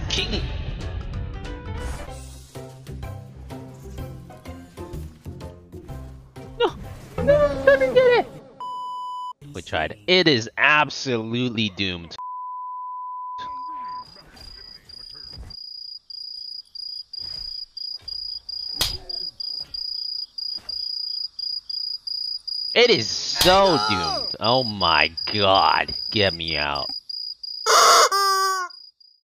King. No, no, didn't get it. We tried. It is absolutely doomed. It is so doomed. Oh my god. Get me out.